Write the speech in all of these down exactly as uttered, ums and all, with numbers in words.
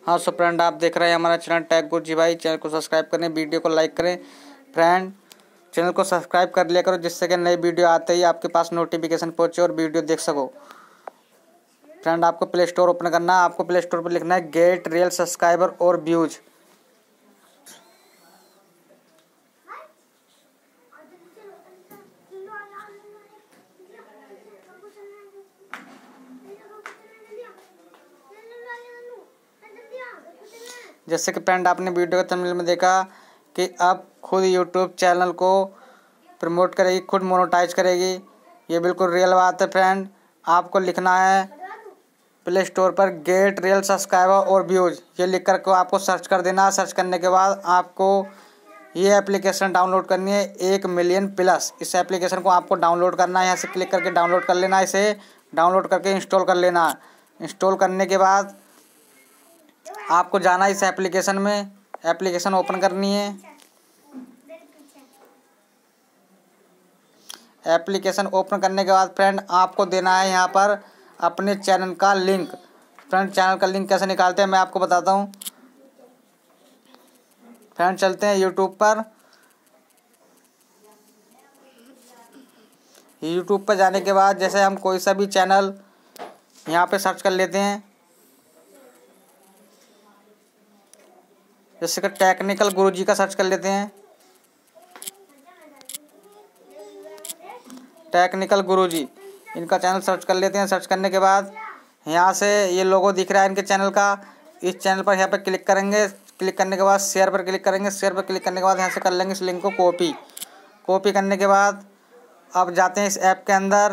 हाँ so friend, आप देख रहे हैं हमारा चैनल टेक गुरुजी भाई। चैनल को सब्सक्राइब करें, वीडियो को लाइक करें। फ्रेंड, चैनल को सब्सक्राइब कर लिया करो जिससे कि नई वीडियो आते ही आपके पास नोटिफिकेशन पहुंचे और वीडियो देख सको। फ्रेंड, आपको प्ले स्टोर ओपन करना है। आपको प्ले स्टोर पर लिखना है गेट रियल सब्सक्राइबर और व्यूज। जैसे कि फ्रेंड, आपने वीडियो के थंबनेल में देखा कि अब खुद यूट्यूब चैनल को प्रमोट करेगी, खुद मोनेटाइज करेगी। ये बिल्कुल रियल बात है फ्रेंड। आपको लिखना है प्ले स्टोर पर गेट रियल सब्सक्राइबर और व्यूज, ये लिख कर को आपको सर्च कर देना है। सर्च करने के बाद आपको ये एप्लीकेशन डाउनलोड करनी है, एक मिलियन प्लस। इस एप्लीकेशन को आपको डाउनलोड करना है। यहाँ से क्लिक करके डाउनलोड कर लेना है। इसे डाउनलोड करके इंस्टॉल कर लेना है। इंस्टॉल करने के बाद आपको जाना है इस एप्लीकेशन में। एप्लीकेशन ओपन करनी है। एप्लीकेशन ओपन करने के बाद फ्रेंड, आपको देना है यहाँ पर अपने चैनल का लिंक। फ्रेंड, चैनल का लिंक कैसे निकालते हैं मैं आपको बताता हूँ। फ्रेंड, चलते हैं यूट्यूब पर। यूट्यूब पर जाने के बाद जैसे हम कोई सा भी चैनल यहाँ पे सर्च कर लेते हैं, जैसे कि टेक्निकल गुरुजी का सर्च कर लेते हैं। टेक्निकल गुरुजी, इनका चैनल सर्च कर लेते हैं। सर्च करने के बाद यहाँ से ये लोगो दिख रहा है इनके चैनल का। इस चैनल पर यहाँ पर क्लिक करेंगे। क्लिक करने के बाद शेयर पर क्लिक करेंगे। शेयर पर क्लिक करने के बाद यहाँ से कर लेंगे इस लिंक को कॉपी। कॉपी करने के बाद अब जाते हैं इस ऐप के अंदर।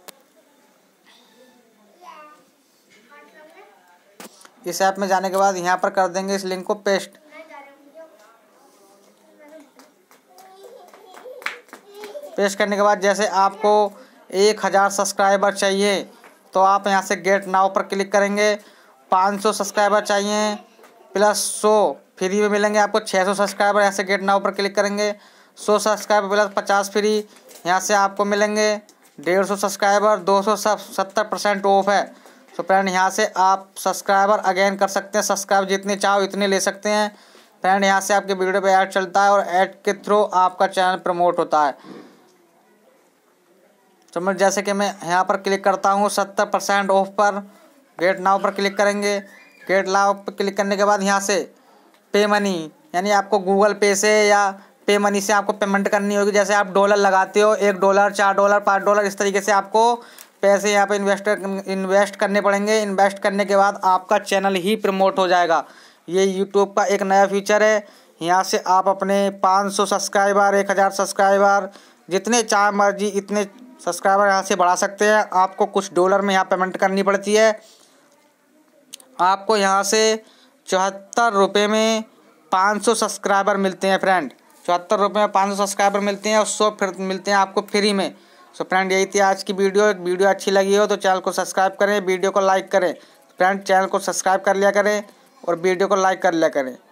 इस ऐप में जाने के बाद यहाँ पर कर देंगे इस लिंक को पेस्ट। पेस्ट करने के बाद जैसे आपको एक हज़ार सब्सक्राइबर चाहिए तो आप यहाँ से गेट नाउ पर क्लिक करेंगे। पाँच सौ सब्सक्राइबर चाहिए प्लस सौ फ्री में मिलेंगे आपको। छः सौ सब्सक्राइबर यहाँ से गेट नाउ पर क्लिक करेंगे। सौ सब्सक्राइबर प्लस पचास फ्री यहाँ से आपको मिलेंगे। डेढ़ सौ सब्सक्राइबर दो सौ सब सत्तर परसेंट ऑफ है। तो फ्रेंड, यहाँ से आप सब्सक्राइबर अगेन कर सकते हैं। सब्सक्राइब जितने चाहो इतने ले सकते हैं। फ्रेंड, यहाँ से आपके वीडियो पे ऐड चलता है और ऐड के थ्रू आपका चैनल प्रमोट होता है। तो मैं जैसे कि मैं यहाँ पर क्लिक करता हूँ सत्तर परसेंट ऑफ पर, गेट नाउ पर क्लिक करेंगे। गेट नाउ पर क्लिक करने के बाद यहाँ से पे मनी, यानी आपको गूगल पे से या पे मनी से आपको पेमेंट करनी होगी। जैसे आप डॉलर लगाते हो, एक डॉलर चार डॉलर पाँच डॉलर इस तरीके से आपको पैसे यहाँ पे इन्वेस्ट इन्वेस्ट करने पड़ेंगे। इन्वेस्ट करने के बाद आपका चैनल ही प्रमोट हो जाएगा। ये यूट्यूब का एक नया फीचर है। यहाँ से आप अपने पाँच सौ सब्सक्राइबर, एक हज़ार सब्सक्राइबर, जितने चाहे मर्जी इतने सब्सक्राइबर यहाँ से बढ़ा सकते हैं। आपको कुछ डॉलर में यहाँ पेमेंट करनी पड़ती है। आपको यहाँ से चौहत्तर रुपये में पाँच सौ सब्सक्राइबर मिलते हैं फ्रेंड। चौहत्तर रुपये में पाँच सौ सब्सक्राइबर मिलते हैं और सौ फिर मिलते हैं आपको फ्री में। सो फ्रेंड, यही थी आज की वीडियो। वीडियो अच्छी लगी हो तो चैनल को सब्सक्राइब करें, वीडियो को लाइक करें। फ्रेंड, चैनल को सब्सक्राइब कर लिया करें और वीडियो को लाइक कर लिया करें।